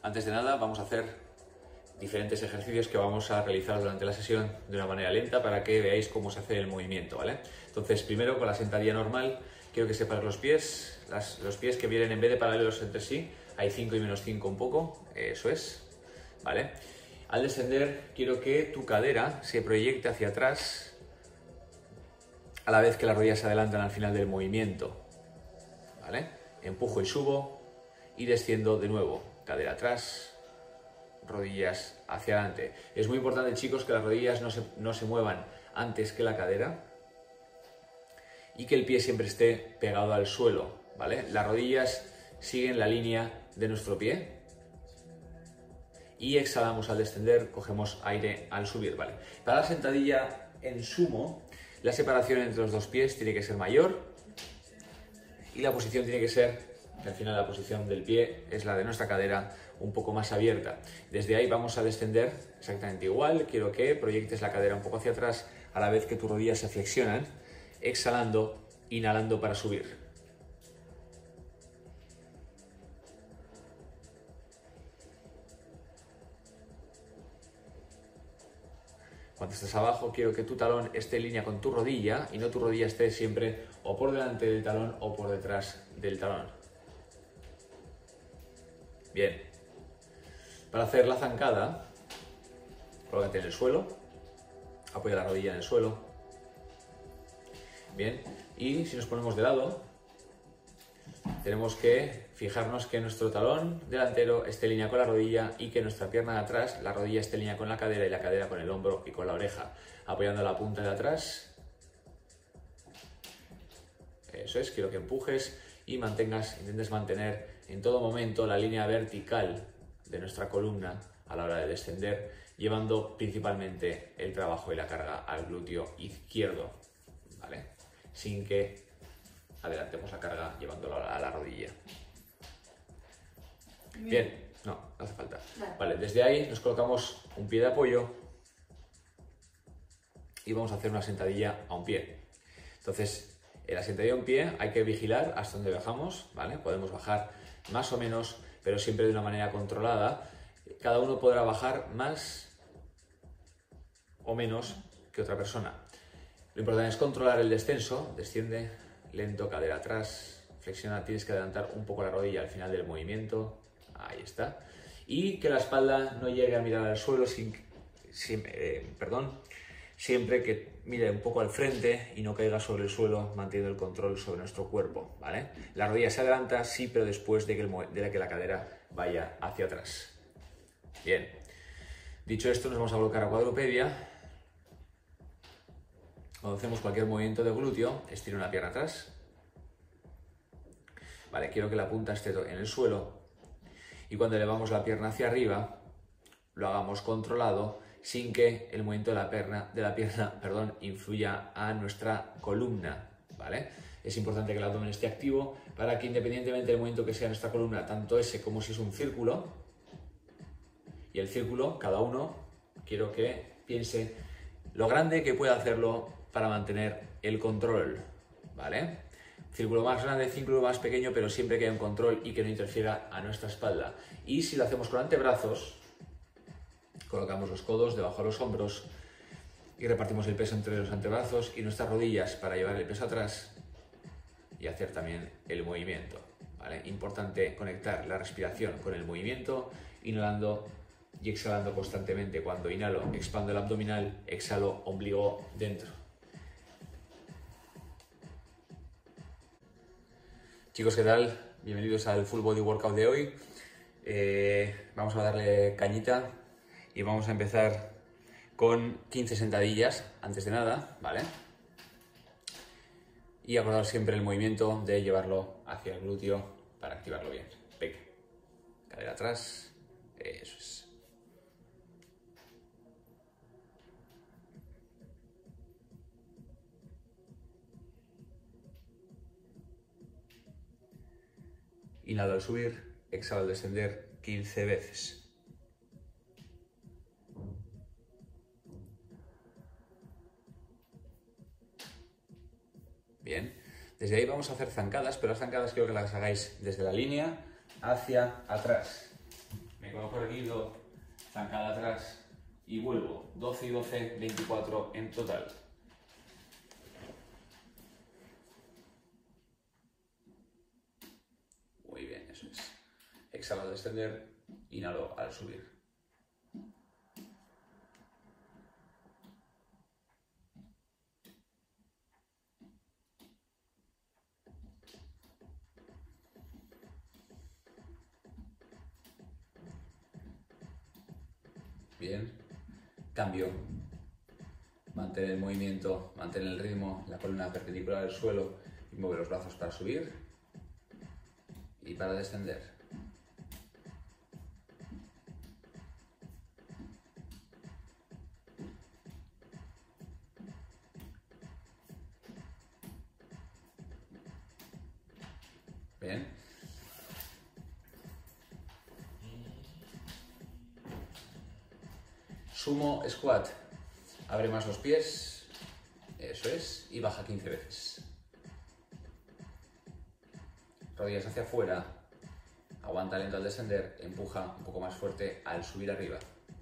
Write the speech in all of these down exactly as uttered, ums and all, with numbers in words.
Antes de nada vamos a hacer diferentes ejercicios que vamos a realizar durante la sesión de una manera lenta para que veáis cómo se hace el movimiento, ¿vale? Entonces, primero con la sentadilla normal, quiero que separes los pies, las, los pies que vienen en vez de paralelos entre sí, hay cinco y menos cinco un poco, eso es, ¿vale? Al descender, quiero que tu cadera se proyecte hacia atrás a la vez que las rodillas se adelantan al final del movimiento, ¿vale? Empujo y subo y desciendo de nuevo, cadera atrás, rodillas hacia adelante. Es muy importante, chicos, que las rodillas no se, no se muevan antes que la cadera y que el pie siempre esté pegado al suelo, ¿vale? Las rodillas siguen la línea de nuestro pie y exhalamos al descender, cogemos aire al subir, ¿vale? Para la sentadilla en sumo, la separación entre los dos pies tiene que ser mayor y la posición tiene que ser, que al final la posición del pie es la de nuestra cadera, un poco más abierta. Desde ahí vamos a descender exactamente igual. Quiero que proyectes la cadera un poco hacia atrás a la vez que tus rodillas se flexionan, exhalando, inhalando para subir. Cuando estés abajo, quiero que tu talón esté en línea con tu rodilla y no tu rodilla esté siempre o por delante del talón o por detrás del talón. Bien. Para hacer la zancada, colócate en el suelo, apoya la rodilla en el suelo. Bien. Y si nos ponemos de lado, tenemos que fijarnos que nuestro talón delantero esté en línea con la rodilla y que nuestra pierna de atrás, la rodilla esté en línea con la cadera y la cadera con el hombro y con la oreja, apoyando la punta de atrás. Eso es, quiero que empujes y mantengas, intentes mantener en todo momento la línea vertical de nuestra columna a la hora de descender, llevando principalmente el trabajo y la carga al glúteo izquierdo, ¿vale? Sin que adelantemos la carga llevándola a la rodilla. Bien, no, no hace falta. Vale, desde ahí nos colocamos un pie de apoyo y vamos a hacer una sentadilla a un pie. Entonces, en la sentadilla a un pie hay que vigilar hasta dónde bajamos, ¿vale? Podemos bajar más o menos, pero siempre de una manera controlada. Cada uno podrá bajar más o menos que otra persona. Lo importante es controlar el descenso, desciende, lento, cadera atrás, flexiona, tienes que adelantar un poco la rodilla al final del movimiento, ahí está. Y que la espalda no llegue a mirar al suelo, sin, sin, eh, perdón, siempre que mire un poco al frente y no caiga sobre el suelo, manteniendo el control sobre nuestro cuerpo, ¿vale? La rodilla se adelanta, sí, pero después de que, el, de que la cadera vaya hacia atrás. Bien, dicho esto, nos vamos a colocar a cuadrupedia. Cuando hacemos cualquier movimiento de glúteo, estiro una pierna atrás. Vale, quiero que la punta esté en el suelo y cuando elevamos la pierna hacia arriba, lo hagamos controlado sin que el movimiento de la pierna, de la pierna perdón, influya a nuestra columna, ¿vale? Es importante que el abdomen esté activo para que, independientemente del movimiento que sea nuestra columna, tanto ese como si es un círculo, y el círculo, cada uno, quiero que piense lo grande que puede hacerlo para mantener el control, ¿vale? Círculo más grande, círculo más pequeño, pero siempre que haya un control y que no interfiera a nuestra espalda. Y si lo hacemos con antebrazos, colocamos los codos debajo de los hombros y repartimos el peso entre los antebrazos y nuestras rodillas para llevar el peso atrás y hacer también el movimiento, ¿vale? Importante conectar la respiración con el movimiento, inhalando y exhalando constantemente. Cuando inhalo, expando el abdominal, exhalo, ombligo dentro. Chicos, ¿qué tal? Bienvenidos al Full Body Workout de hoy. Eh, vamos a darle cañita y vamos a empezar con quince sentadillas antes de nada, ¿vale? Y acordar siempre el movimiento de llevarlo hacia el glúteo para activarlo bien. Venga, cadera atrás, eso es. Inhalo al subir, exhalo al descender quince veces. Bien, desde ahí vamos a hacer zancadas, pero las zancadas quiero que las hagáis desde la línea hacia atrás. me coloco erguido, zancada atrás y vuelvo. doce y doce, veinticuatro en total. Muy bien, eso es. Exhalo al descender, inhalo al subir. Bien, cambio, mantén el movimiento, mantén el ritmo, la columna perpendicular al suelo y mueve los brazos para subir y para descender. Bien. Sumo squat. Abre más los pies. Eso es. Y baja quince veces. Rodillas hacia afuera. Aguanta lento al descender. Empuja un poco más fuerte al subir arriba.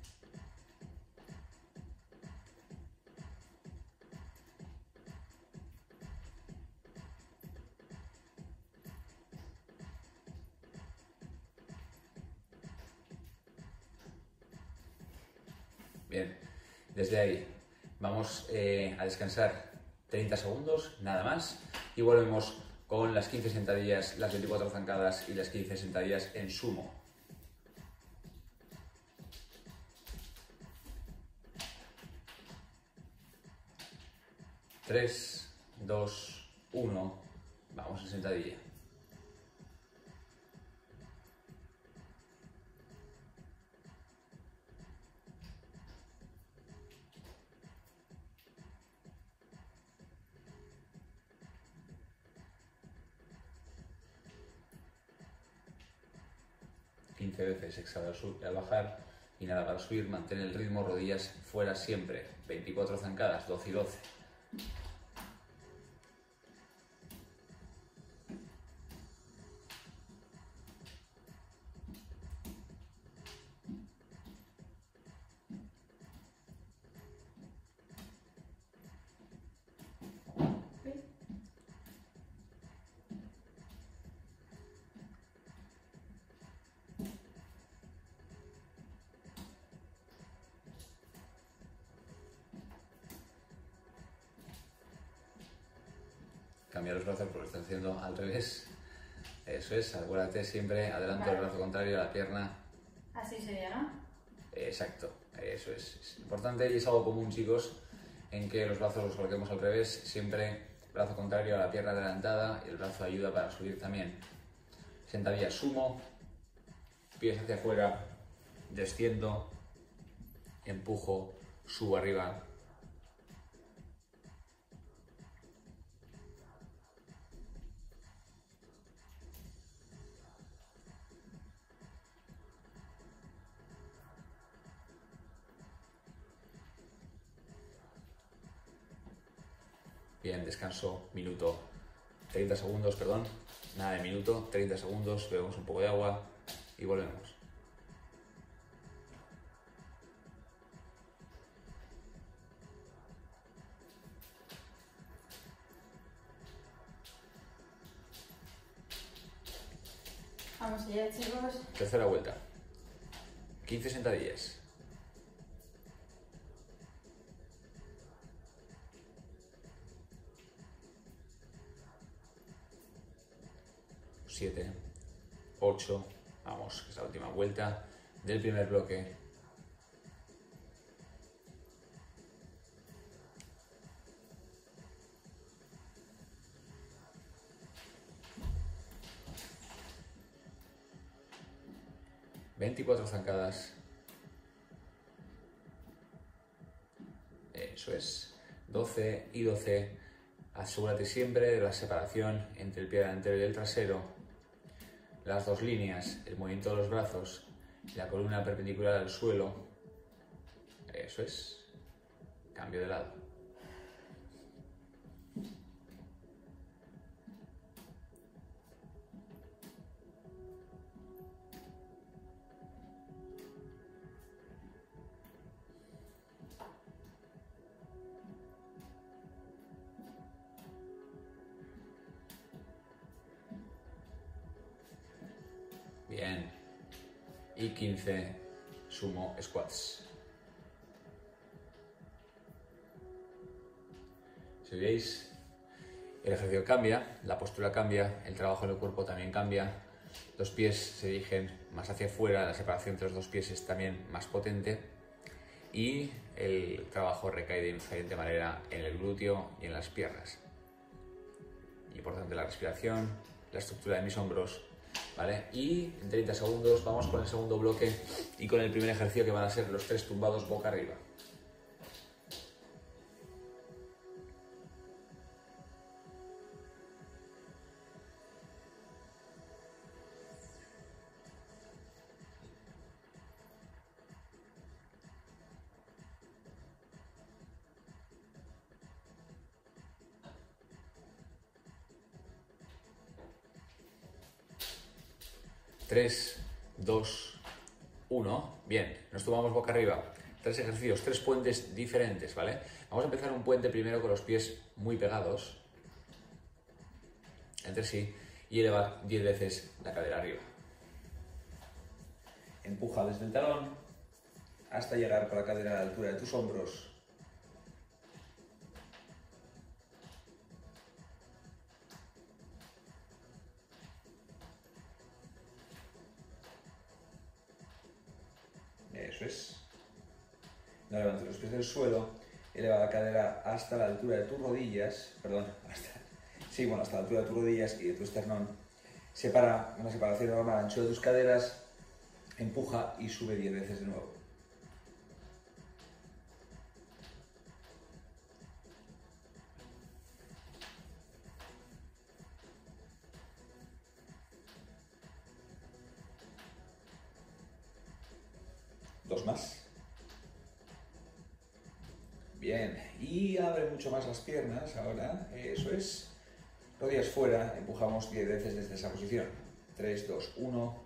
Bien, desde ahí vamos eh, a descansar treinta segundos, nada más, y volvemos con las quince sentadillas, las veinticuatro zancadas y las quince sentadillas en sumo. tres, dos, uno, vamos en sentadilla. quince veces, exhala al bajar, inhala para subir, mantén el ritmo, rodillas fuera siempre, veinticuatro zancadas, doce y doce. Cambia los brazos porque lo estás haciendo al revés. Eso es, acuérdate siempre, adelante el brazo contrario a la pierna. Así sería, ¿no? Exacto, eso es. Es importante y es algo común, chicos, en que los brazos los coloquemos al revés, siempre brazo contrario a la pierna adelantada y el brazo ayuda para subir también. Sentadilla sumo, pies hacia afuera, desciendo, empujo, subo arriba. Bien, descanso, minuto, treinta segundos, perdón, nada de minuto, treinta segundos, bebemos un poco de agua y volvemos. Vamos allá, chicos. Tercera vuelta, quince sentadillas. siete, ocho, vamos, que es la última vuelta del primer bloque. veinticuatro zancadas. Eso es. doce y doce. Asegúrate siempre de la separación entre el pie delantero y el trasero. Las dos líneas, el movimiento de los brazos, la columna perpendicular al suelo. Eso es. Cambio de lado. y quince sumo squats. Si veis, el ejercicio cambia, la postura cambia, el trabajo en el cuerpo también cambia, los pies se dirigen más hacia afuera, la separación entre los dos pies es también más potente y el trabajo recae de diferente manera en el glúteo y en las piernas. Importante la respiración, la estructura de mis hombros, ¿vale? Y en treinta segundos vamos con el segundo bloque y con el primer ejercicio que van a ser los tres tumbados boca arriba. tres, dos, uno. Bien, nos tumbamos boca arriba. Tres ejercicios, tres puentes diferentes, ¿vale? Vamos a empezar un puente primero con los pies muy pegados entre sí y elevar diez veces la cadera arriba. Empuja desde el talón hasta llegar con la cadera a la altura de tus hombros. Eso es. No levantes los pies del suelo, eleva la cadera hasta la altura de tus rodillas, perdón, hasta, sí, bueno, hasta la altura de tus rodillas y de tu esternón. Separa una separación normal, ancho de tus caderas, empuja y sube diez veces de nuevo. Dos más. Bien, y abre mucho más las piernas ahora, eso es. Rodillas fuera, empujamos diez veces desde esa posición. tres, dos, uno.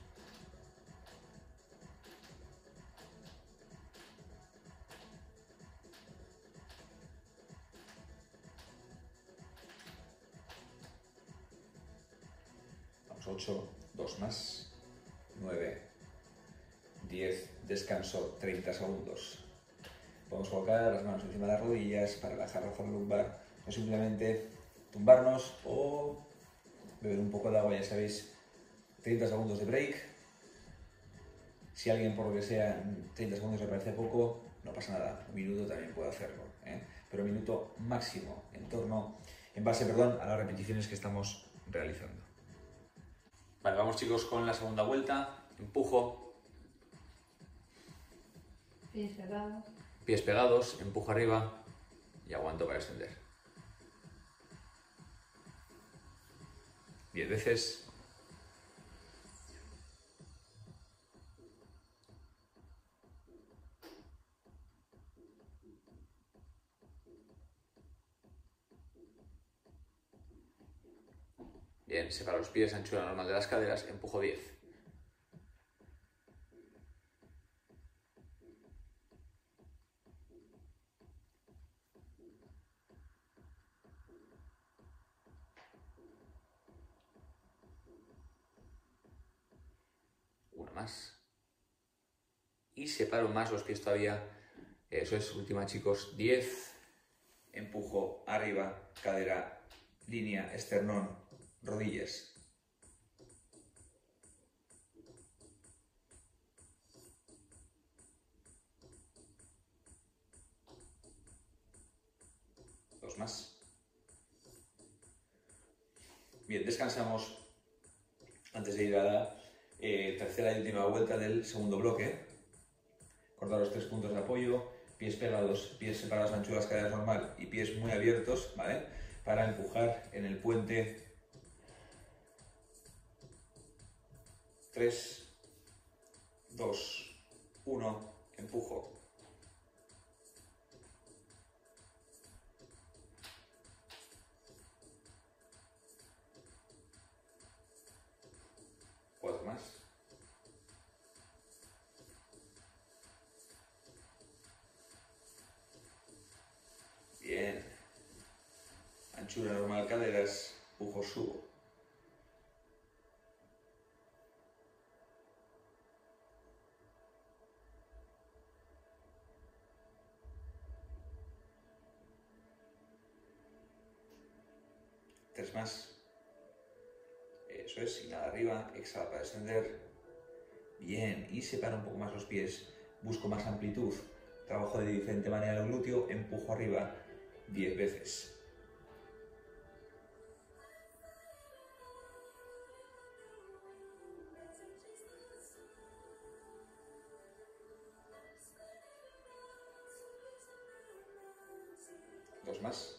Vamos, ocho, dos más. nueve, diez, descanso, treinta segundos. Podemos colocar las manos encima de las rodillas para relajar la zona lumbar, o simplemente tumbarnos o beber un poco de agua, ya sabéis, treinta segundos de break. Si a alguien por lo que sea treinta segundos le parece poco, no pasa nada, un minuto también puede hacerlo, ¿eh? Pero un minuto máximo en torno, en base, perdón, a las repeticiones que estamos realizando. Vale, vamos chicos con la segunda vuelta, empujo. Pies pegados. Pies pegados, empujo arriba y aguanto para extender. diez veces. Bien, separo los pies, anchura normal de las caderas, empujo diez. Una más. Y separo más los pies todavía. Eso es, última chicos, diez. Empujo arriba, cadera, línea, esternón, rodillas. Dos más. Bien, descansamos antes de ir a la eh, tercera y última vuelta del segundo bloque. Cortar los tres puntos de apoyo, pies pegados, pies separados, anchuras, caderas normal y pies muy abiertos, ¿vale? Para empujar en el puente. tres, dos, uno, empujo. Cuatro más. Bien. Anchura normal, caderas, empujo, subo. veces más. Eso es, inhala arriba, exhala para descender. Bien, y separo un poco más los pies, busco más amplitud, trabajo de diferente manera el glúteo, empujo arriba diez veces. Dos más.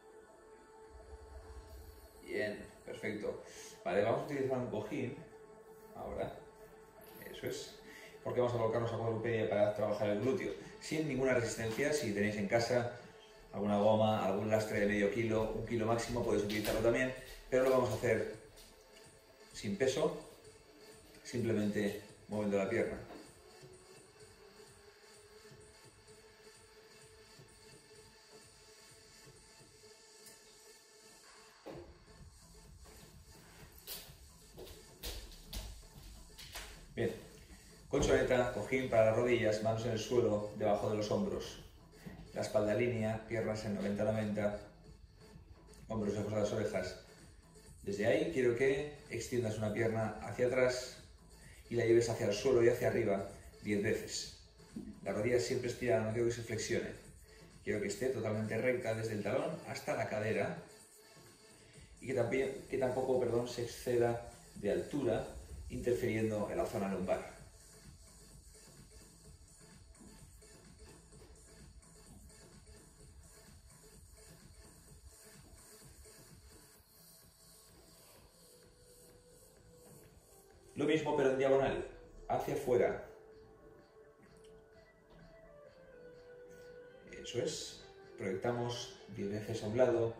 Bien, perfecto. Vale, vamos a utilizar un cojín ahora. Eso es. Porque vamos a colocarnos a cuadrupedia para trabajar el glúteo. Sin ninguna resistencia, si tenéis en casa alguna goma, algún lastre de medio kilo, un kilo máximo, podéis utilizarlo también, pero lo vamos a hacer sin peso, simplemente moviendo la pierna. Bien, colchoneta, cojín para las rodillas, manos en el suelo, debajo de los hombros. La espalda línea, piernas en noventa noventa, hombros lejos de las orejas. Desde ahí quiero que extiendas una pierna hacia atrás y la lleves hacia el suelo y hacia arriba diez veces. La rodilla siempre estirada, no quiero que se flexione. Quiero que esté totalmente recta desde el talón hasta la cadera y que, también, que tampoco perdón, se exceda de altura, interfiriendo en la zona lumbar. Lo mismo pero en diagonal, hacia afuera. Eso es. Proyectamos diez veces a un lado.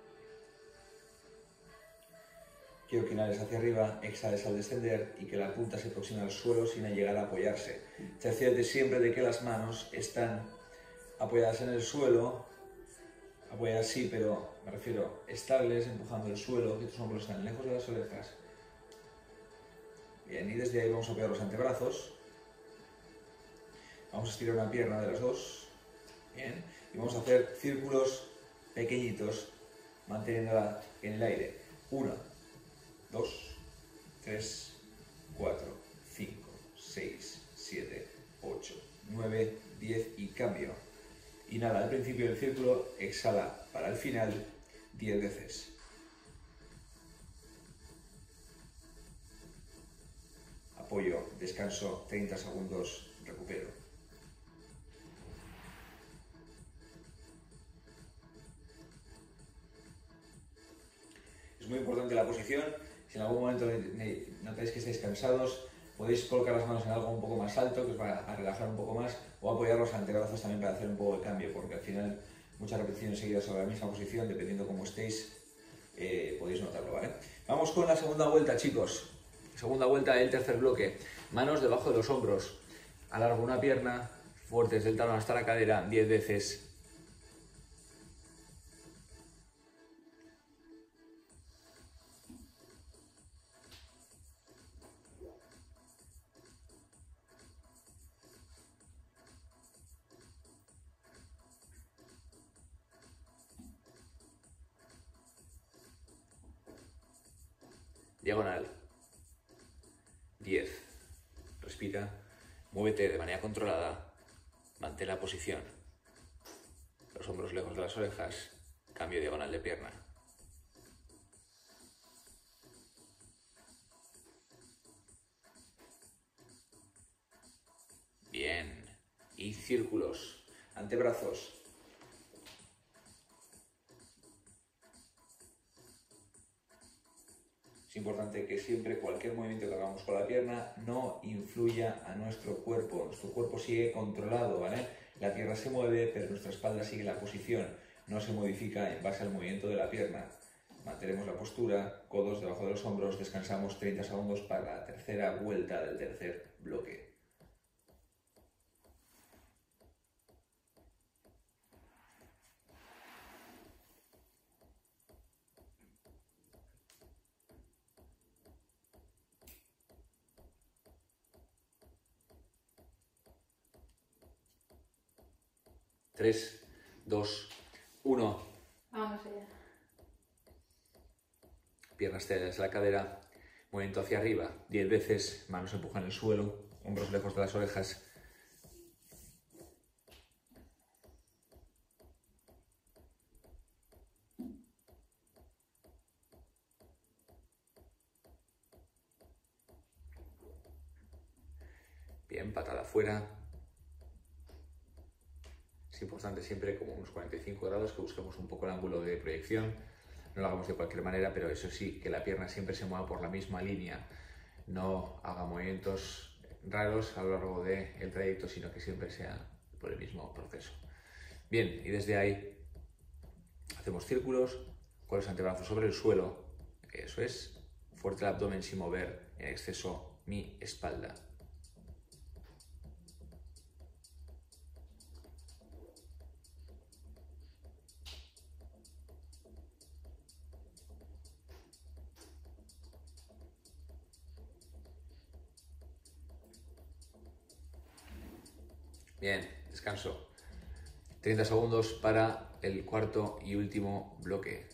Quiero que inhales hacia arriba, exhales al descender y que la punta se aproxime al suelo sin llegar a apoyarse. Cerciórate siempre de que las manos están apoyadas en el suelo, apoyadas sí, pero me refiero estables, empujando el suelo, que tus hombros están lejos de las orejas. Bien, y desde ahí vamos a apoyar los antebrazos. Vamos a estirar una pierna de las dos. Bien, y vamos a hacer círculos pequeñitos, manteniéndola en el aire. Uno, dos, tres, cuatro, cinco, seis, siete, ocho, nueve, diez y cambio. Inhala al principio del círculo, exhala para el final diez veces. Apoyo, descanso, treinta segundos, recupero. Es muy importante la posición. Si en algún momento notáis que estáis cansados, podéis colocar las manos en algo un poco más alto, que os va a relajar un poco más, o apoyar los antebrazos también para hacer un poco de cambio, porque al final muchas repeticiones seguidas sobre la misma posición, dependiendo cómo estéis, eh, podéis notarlo, ¿vale? Vamos con la segunda vuelta, chicos. Segunda vuelta del tercer bloque. Manos debajo de los hombros. Alargo una pierna, fuerte desde el talón hasta la cadera, diez veces. Diagonal. diez. Respira. Muévete de manera controlada. Mantén la posición. Los hombros lejos de las orejas. Cambio diagonal de pierna. Bien. Y círculos. Antebrazos. Es importante que siempre cualquier movimiento que hagamos con la pierna no influya a nuestro cuerpo. Nuestro cuerpo sigue controlado, ¿vale? La pierna se mueve, pero nuestra espalda sigue la posición. No se modifica en base al movimiento de la pierna. Mantenemos la postura, codos debajo de los hombros, descansamos treinta segundos para la tercera vuelta del tercer bloque. tres, dos, uno. Vamos allá. piernas extendidas en la cadera, movimiento hacia arriba, diez veces, manos empujan el suelo, hombros lejos de las orejas. Bien, patada afuera. Es importante siempre como unos cuarenta y cinco grados que busquemos un poco el ángulo de proyección. No lo hagamos de cualquier manera, pero eso sí, que la pierna siempre se mueva por la misma línea. No haga movimientos raros a lo largo del trayecto, sino que siempre sea por el mismo proceso. Bien, y desde ahí hacemos círculos con los antebrazos sobre el suelo. Eso es, fuerte el abdomen sin mover en exceso mi espalda. Bien, descanso. treinta segundos para el cuarto y último bloque.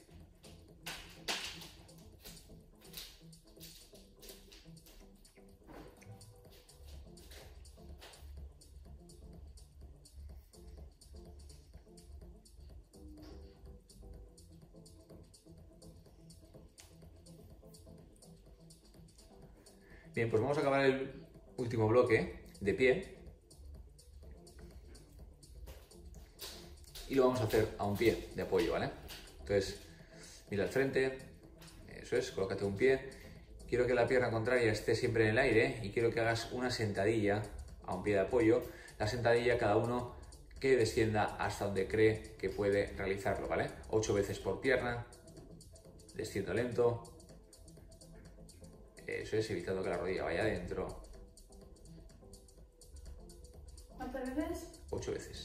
Bien, pues vamos a acabar el último bloque de pie. Y lo vamos a hacer a un pie de apoyo, ¿vale? Entonces, mira al frente, eso es, colócate un pie. Quiero que la pierna contraria esté siempre en el aire y quiero que hagas una sentadilla a un pie de apoyo. La sentadilla cada uno que descienda hasta donde cree que puede realizarlo, ¿vale? Ocho veces por pierna, desciendo lento. Eso es, evitando que la rodilla vaya adentro. ¿Cuántas veces? Ocho veces.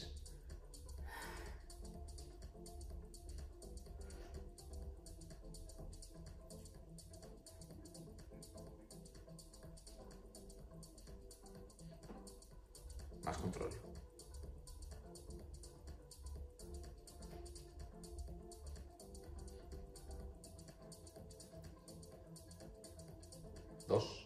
Más control. Dos.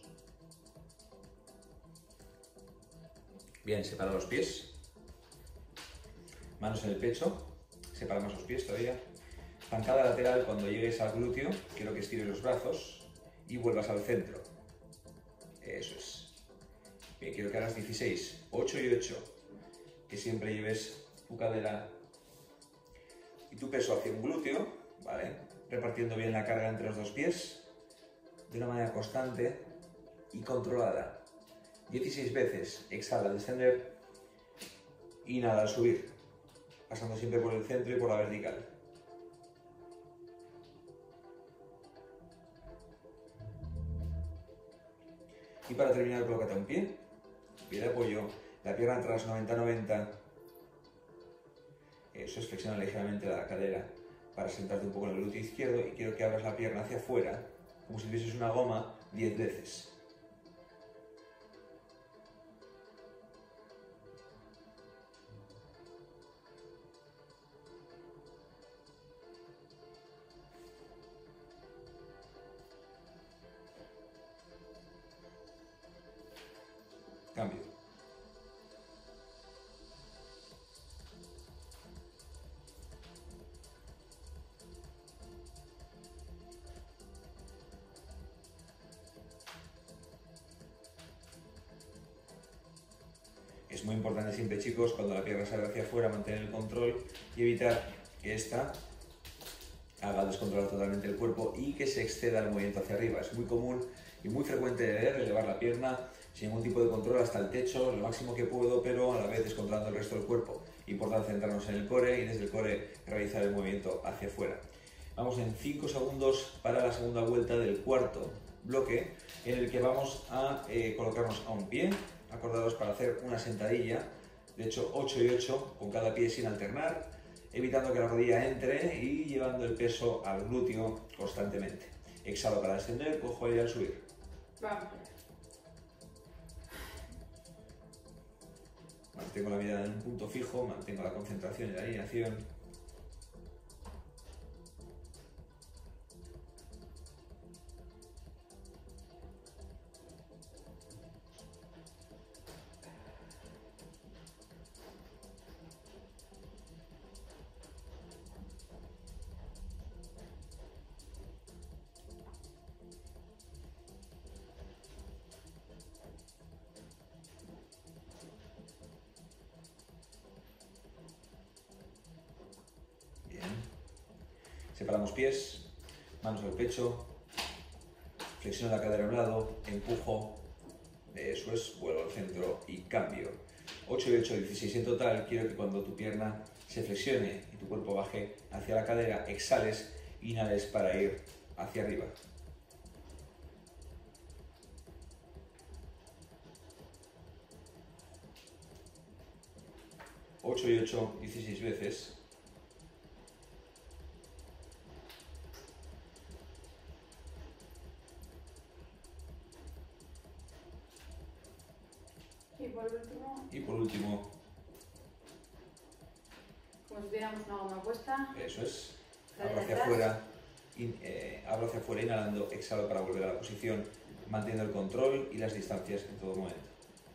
Bien, separa los pies. Manos en el pecho. Separamos los pies todavía. Zancada lateral, cuando llegues al glúteo, quiero que estires los brazos y vuelvas al centro. Eso es. Bien, quiero que hagas dieciséis, ocho y ocho. Que siempre lleves tu cadera y tu peso hacia un glúteo, ¿vale? Repartiendo bien la carga entre los dos pies de una manera constante y controlada. dieciséis veces, exhala al descender, inhala al subir, pasando siempre por el centro y por la vertical. Y para terminar, colócate un pie, pie de apoyo, la pierna atrás noventa noventa. Eso es, flexiona ligeramente la cadera para sentarte un poco en el glúteo izquierdo y quiero que abras la pierna hacia afuera, como si tuvieses una goma, diez veces. Cambio. Es muy importante siempre, chicos, cuando la pierna sale hacia afuera, mantener el control y evitar que ésta haga descontrolar totalmente el cuerpo y que se exceda el movimiento hacia arriba. Es muy común y muy frecuente ver elevar la pierna sin ningún tipo de control hasta el techo, lo máximo que puedo, pero a la vez descontrolando el resto del cuerpo. Importante centrarnos en el core y desde el core realizar el movimiento hacia afuera. Vamos en cinco segundos para la segunda vuelta del cuarto bloque, en el que vamos a eh, colocarnos a un pie, acordados para hacer una sentadilla, de hecho ocho y ocho, con cada pie sin alternar, evitando que la rodilla entre y llevando el peso al glúteo constantemente. Exhalo para descender, cojo aire al subir. Vamos. Mantengo la mirada en un punto fijo, mantengo la concentración y la alineación. Separamos pies, manos al pecho, flexiono la cadera a un lado, empujo, eso es, vuelvo al centro y cambio. ocho y ocho, dieciséis en total. Quiero que cuando tu pierna se flexione y tu cuerpo baje hacia la cadera, exhales, inhales para ir hacia arriba. ocho y ocho, dieciséis veces. Y por último, Y por último, como si tuviéramos una goma puesta. eso es, Cadera abro hacia atrás. afuera, in, eh, abro hacia afuera, inhalando, exhalo para volver a la posición, manteniendo el control y las distancias en todo momento.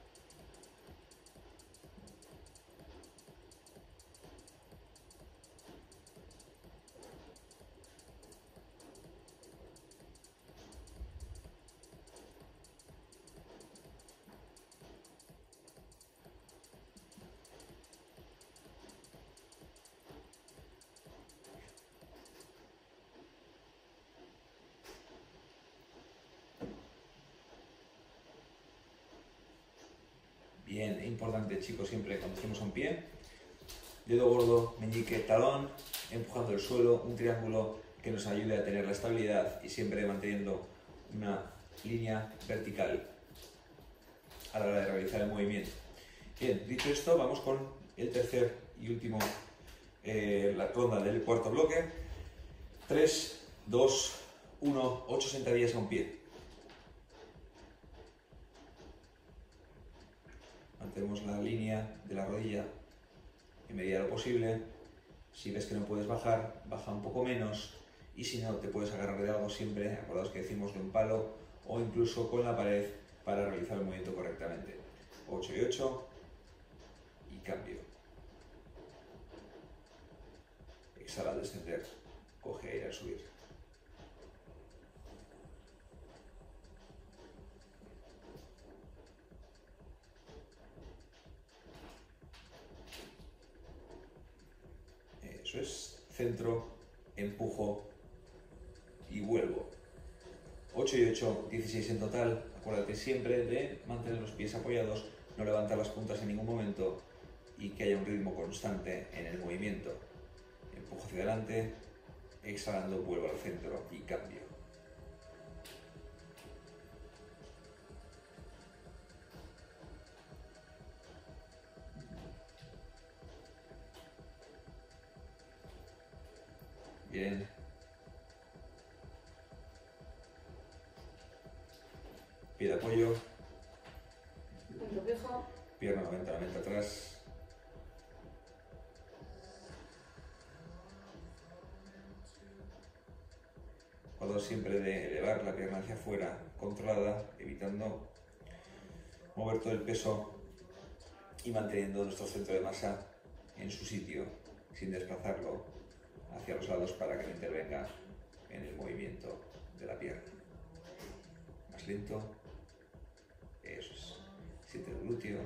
Bien, importante chicos, siempre cuando hacemos a un pie, dedo gordo, meñique, talón, empujando el suelo, un triángulo que nos ayude a tener la estabilidad y siempre manteniendo una línea vertical a la hora de realizar el movimiento. Bien, dicho esto, vamos con el tercer y último, eh, la ronda del cuarto bloque. tres, dos, uno, ocho sentadillas a un pie. Mantenemos la línea de la rodilla en medida de lo posible. Si ves que no puedes bajar, baja un poco menos. Y si no, te puedes agarrar de algo siempre, acordaos que decimos de un palo o incluso con la pared para realizar el movimiento correctamente. ocho y ocho y cambio. Exhala al descender, coge aire al subir. Eso es, centro, empujo y vuelvo. ocho y ocho, dieciséis en total. Acuérdate siempre de mantener los pies apoyados, no levantar las puntas en ningún momento y que haya un ritmo constante en el movimiento. Empujo hacia adelante, exhalando, vuelvo al centro y cambio. Bien. Pie de apoyo, Punto fijo. pierna noventa noventa atrás. Acuerdo siempre de elevar la pierna hacia afuera, controlada, evitando mover todo el peso y manteniendo nuestro centro de masa en su sitio, sin desplazarlo hacia los lados para que no intervenga en el movimiento de la pierna. Más lento. Eso es. Siente el glúteo.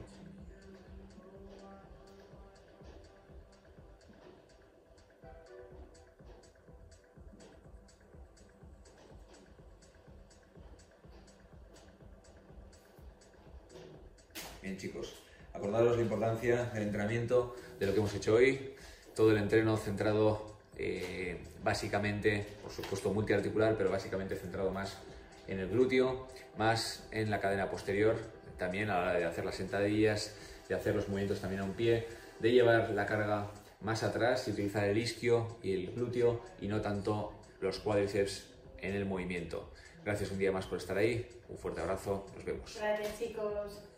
Bien chicos, acordaros la importancia del entrenamiento, De lo que hemos hecho hoy, todo el entreno centrado eh, básicamente, por supuesto multiarticular, pero básicamente centrado más en el glúteo, más en la cadena posterior, también a la hora de hacer las sentadillas, de hacer los movimientos también a un pie, de llevar la carga más atrás y utilizar el isquio y el glúteo y no tanto los cuádriceps en el movimiento. Gracias un día más por estar ahí, un fuerte abrazo, nos vemos. Gracias chicos.